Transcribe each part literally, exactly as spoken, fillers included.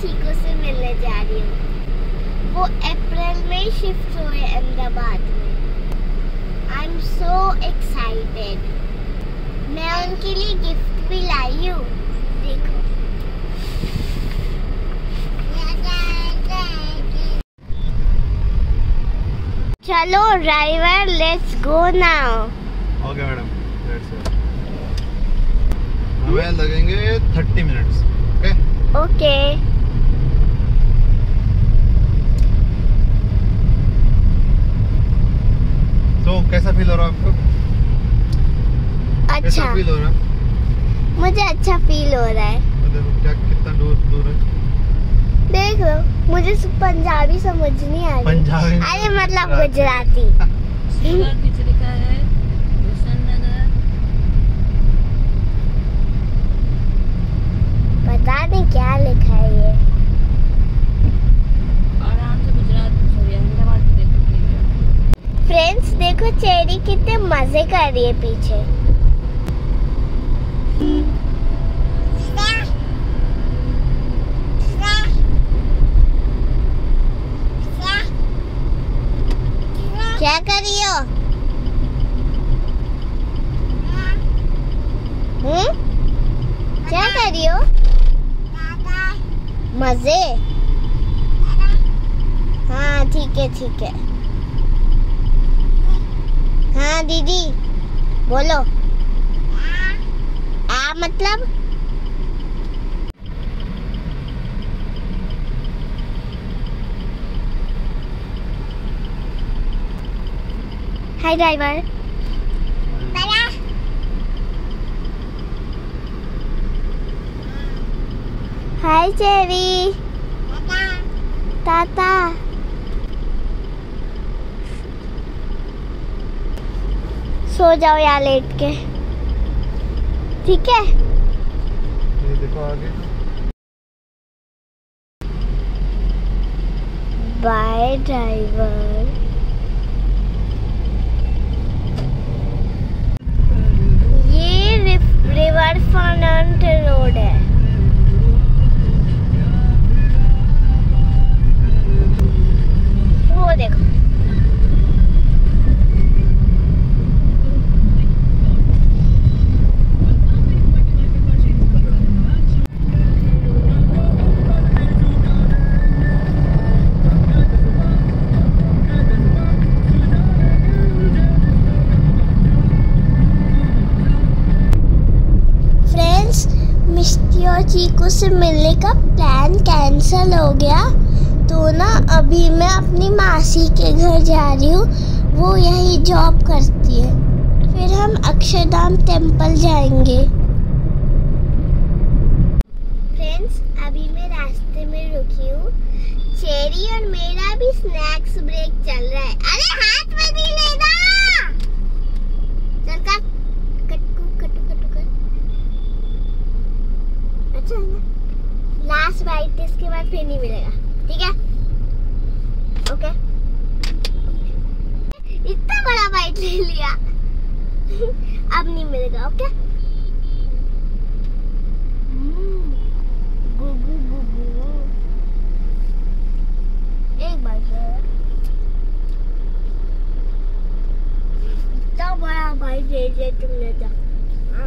चीकू से मिलने जा रही हूँ। वो अप्रैल में शिफ्ट हुए अहमदाबाद में। I am so excited. मैं उनके लिए गिफ्ट भी लाई हूँ, देखो। चलो driver, let's go now. Okay madam, let's go. हमें लगेंगे थर्टी मिनट्स। Okay okay. तो कैसा फील हो रहा है आपको? अच्छा कैसा फील हो रहा है? मुझे अच्छा फील हो रहा है। देखो क्या कितना दूर दूर है। देख लो, मुझे पंजाबी समझ नहीं आ रही। पंजाबी? अरे मतलब गुजराती। कुछ लिखा है हुसैननगर। पता नहीं क्या लिखा है ये। आराम से गुजरात सॉरी अहमदाबाद देखो। फ्रेंड्स देखो, चेरी कितने मजे कर रही है पीछे। क्या कर रही हो? हम्म? क्या कर रही हो? मजे? हाँ ठीक है ठीक है। हाँ दीदी बोलो। आ मतलब? Hi driver. Hi Cherry. Tata. सो जाओ यार लेट के, ठीक है? ये देखो आगे। Bye driver. ये रिवर फ्रंट रोड है। वो देखो। मिष्टी और चीकू से मिलने का प्लान कैंसिल हो गया, तो ना अभी मैं अपनी मासी के घर जा रही हूँ। वो यही जॉब करती है। फिर हम अक्षरधाम टेम्पल जाएंगे। फ्रेंड्स अभी मैं रास्ते में रुकी हूँ। चेरी और मेरा भी स्नैक्स ब्रेक चल रहा है। अरे हाथ में नहीं लेना। चल का कटकू कटू कटू कर। अच्छा है ना? लास्ट बाइट इसके बाद फिर नहीं मिलेगा, ठीक है? ओके। इतना बड़ा बाइट ले लिया। अब नहीं मिलेगा, ओके? गुगु गुगु। एक बाइट है। इतना बड़ा बाइट ले लिया तुमने तो। हाँ?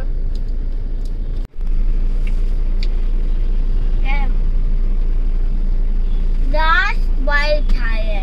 Last bite है।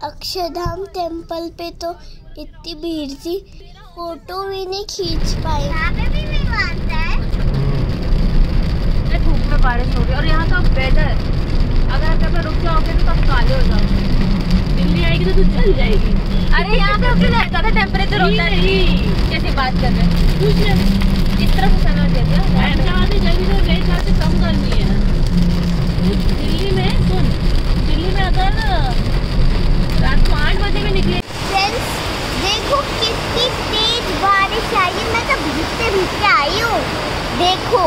अक्षरधाम टेम्पल पे तो इतनी भीड़ थी, फोटो भी नहीं खींच पाए। यहाँ पे भी नहीं मानता है। धूप में बारिश हो गई और यहाँ का वेदर, अगर आप यहाँ पे रुक जाओगे तो आप काले हो जाओगे। दिल्ली आएगी तो तू जल जाएगी। अरे यहाँ पे अपने रहता था टेम्परेचर होता है। कैसी बात कर रहे हैं? इस तरह से समझ देते हैं। अहमदाबाद जल्दी से मेरे ख्याल से कम गर्मी है। दिल्ली में सुन, दिल्ली में अगर रात को आठ बजे में निकले। फ्रेंड्स देखो कितनी तेज बारिश आई है, मैं तो भीगते भीगते आई हूँ। देखो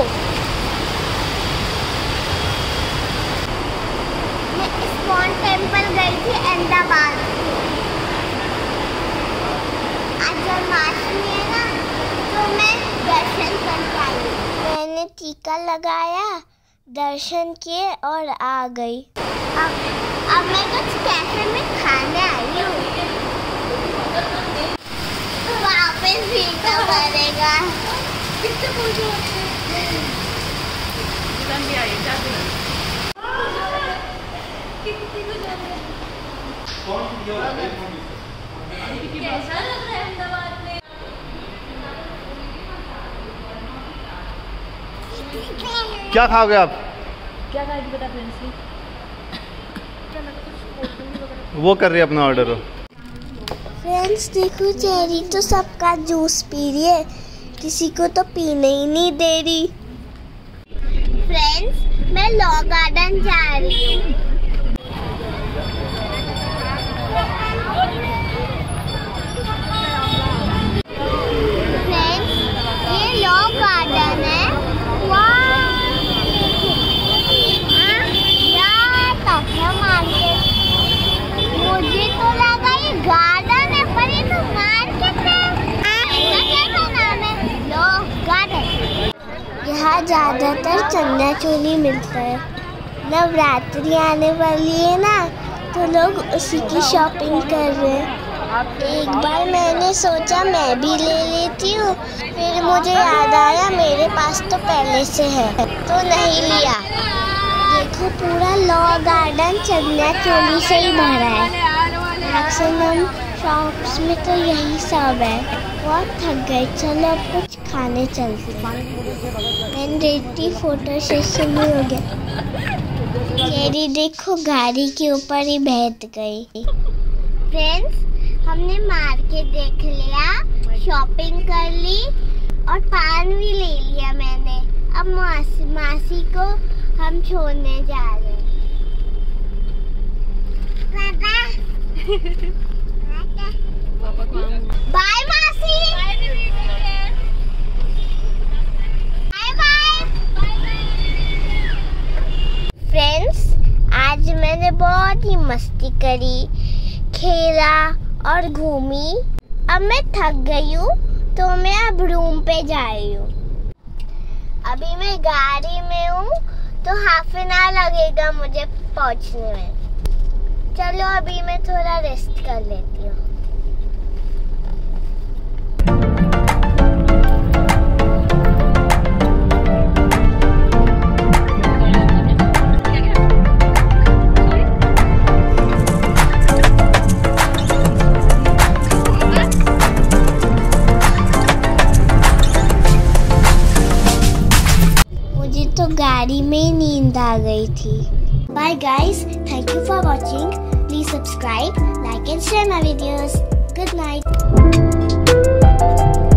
मैं इस्कॉन टेम्पल गई थी अहमदाबाद। आज जन्माष्टमी है ना, तो मैं दर्शन करके आई। मैंने टीका लगाया, दर्शन किए और आ गई। अब अब मैं कुछ कैफे में खाने आई हूँ। वापस भी तो पड़ेगा। कैसा लग रहा है अहमदाबाद में? क्या खाओगे आप? क्या खाएगी बेटा प्रिंसली? वो कर रही है अपना ऑर्डर। फ्रेंड्स देखो चेरी तो सबका जूस पी रही है, किसी को तो पीने ही नहीं दे रही। फ्रेंड्स मैं लॉ गार्डन जा रही हूँ। फ्रेंड्स ये लॉ गार्डन है। मुझे तो लगा ये गार्डन है, पर ये तो मार्केट है। क्या नाम है? Law Garden. यहाँ ज्यादातर चनिया चोली मिलता है। नवरात्रि आने वाली है ना, तो लोग उसी की शॉपिंग कर रहे हैं। एक बार मैंने सोचा मैं भी ले लेती हूँ, फिर मुझे याद आया मेरे पास तो पहले से है, तो नहीं लिया। देखो पूरा लॉ गार्डन चनिया चोली से ही भरा है। मैक्सिमम शॉप्स में तो यही सब है। बहुत थक गए, चलो अब कुछ खाने चलते हैं। मैंने रेडी फोटो सेशन हो गया। चेरी देखो गाड़ी के ऊपर ही बैठ गई। फ्रेंड्स हमने मार्केट देख लिया, शॉपिंग कर ली और पान भी ले लिया मैंने। अब मासी मासी को हम छोड़ने जा रहे हैं। बाय मासी। Bye bye. फ्रेंड्स आज मैंने बहुत ही मस्ती करी, खेला और घूमी। अब मैं थक गई हूँ, तो मैं अब रूम पे जा रही हूँ। अभी मैं गाड़ी में हूँ, तो हाफ एन आवर लगेगा मुझे पहुँचने में। चलो अभी मैं थोड़ा रेस्ट कर लेती हूँ। तो गाड़ी में नींद आ गई थी। Bye guys, thank you for watching. Please subscribe, like and share my videos. Good night.